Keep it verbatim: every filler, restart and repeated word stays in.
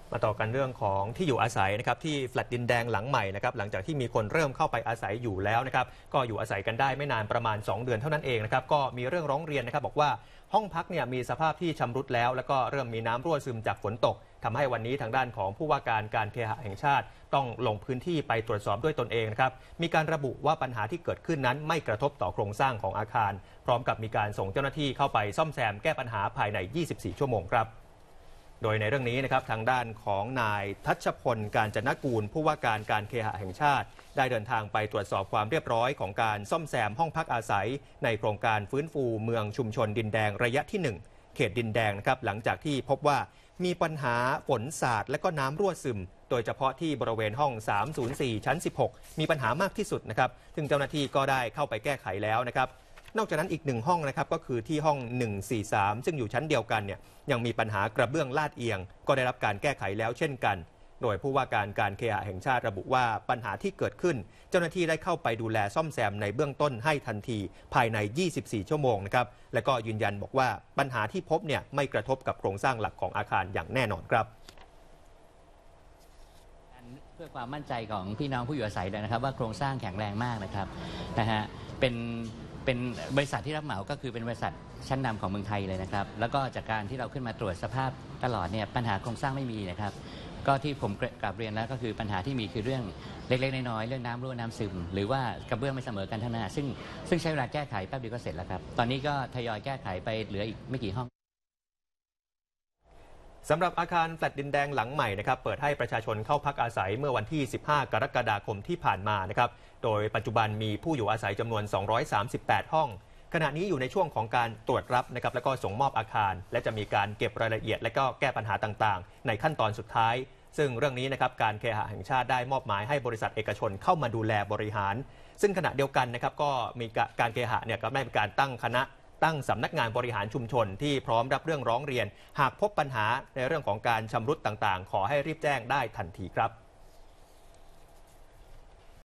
มาต่อกันเรื่องของที่อยู่อาศัยนะครับที่แฟลตดินแดงหลังใหม่นะครับหลังจากที่มีคนเริ่มเข้าไปอาศัยอยู่แล้วนะครับก็อยู่อาศัยกันได้ไม่นานประมาณสองเดือนเท่านั้นเองนะครับก็มีเรื่องร้องเรียนนะครับบอกว่าห้องพักเนี่ยมีสภาพที่ชำรุดแล้วแล้วก็เริ่มมีน้ำรั่วซึมจากฝนตกทำให้วันนี้ทางด้านของผู้ว่าการการเคหะแห่งชาติต้องลงพื้นที่ไปตรวจสอบด้วยตนเองนะครับมีการระบุว่าปัญหาที่เกิดขึ้นนั้นไม่กระทบต่อโครงสร้างของอาคารพร้อมกับมีการส่งเจ้าหน้าที่เข้าไปซ่อมแซมแก้ปัญหาภายในยี่สิบสี่ชั่วโมงครับโดยในเรื่องนี้นะครับทางด้านของนายทัชพลการจนกูลผู้ว่าการการเคหะแห่งชาติได้เดินทางไปตรวจสอบความเรียบร้อยของการซ่อมแซมห้องพักอาศัยในโครงการฟื้นฟูเมืองชุมชนดินแดงระยะที่หนึ่งเขตดินแดงนะครับหลังจากที่พบว่ามีปัญหาฝนสาดและก็น้ำรั่วซึมโดยเฉพาะที่บริเวณห้องสามศูนย์สี่ชั้นสิบหกมีปัญหามากที่สุดนะครับซึ่งเจ้าหน้าที่ก็ได้เข้าไปแก้ไขแล้วนะครับนอกจากนั้นอีกหนึ่งห้องนะครับก็คือที่ห้องหนึ่งสี่สามซึ่งอยู่ชั้นเดียวกันเนี่ยยังมีปัญหากระเบื้องลาดเอียงก็ได้รับการแก้ไขแล้วเช่นกันโดยผู้ว่าการการเคหะแห่งชาติระบุว่าปัญหาที่เกิดขึ้นเจ้าหน้าที่ได้เข้าไปดูแลซ่อมแซมในเบื้องต้นให้ทันทีภายในยี่สิบสี่ชั่วโมงนะครับและก็ยืนยันบอกว่าปัญหาที่พบเนี่ยไม่กระทบกับโครงสร้างหลักของอาคารอย่างแน่นอนครับเพื่อความมั่นใจของพี่น้องผู้อยู่อาศัยเลยนะครับว่าโครงสร้างแข็งแรงมากนะครับนะฮะเป็นเป็นบริษัทที่รับเหมาก็คือเป็นบริษัทชั้นนำของเมืองไทยเลยนะครับแล้วก็จากการที่เราขึ้นมาตรวจสภาพตลอดเนี่ยปัญหาโครงสร้างไม่มีนะครับก็ที่ผมกลับเรียนแล้วก็คือปัญหาที่มีคือเรื่องเล็กๆน้อยๆเรื่องน้ำรั่วน้ำซึมหรือว่ากระเบื้องไม่เสมอกันทั้งนั้นซึ่งซึ่งใช้เวลาแก้ไขแป๊บเดียวก็เสร็จแล้วครับตอนนี้ก็ทยอยแก้ไขไปเหลืออีกไม่กี่ห้องสำหรับอาคารแฟลตดินแดงหลังใหม่นะครับเปิดให้ประชาชนเข้าพักอาศัยเมื่อวันที่สิบห้ากรกฎาคมที่ผ่านมานะครับโดยปัจจุบันมีผู้อยู่อาศัยจำนวนสองร้อยสามสิบแปดห้องขณะนี้อยู่ในช่วงของการตรวจรับนะครับแล้วก็ส่งมอบอาคารและจะมีการเก็บรายละเอียดและก็แก้ปัญหาต่างๆในขั้นตอนสุดท้ายซึ่งเรื่องนี้นะครับการเคหะแห่งชาติได้มอบหมายให้บริษัทเอกชนเข้ามาดูแลบริหารซึ่งขณะเดียวกันนะครับก็มีการเคหะเนี่ยก็ได้มีการตั้งคณะตั้งสำนักงานบริหารชุมชนที่พร้อมรับเรื่องร้องเรียนหากพบปัญหาในเรื่องของการชำรุดต่างๆขอให้รีบแจ้งได้ทันทีครับ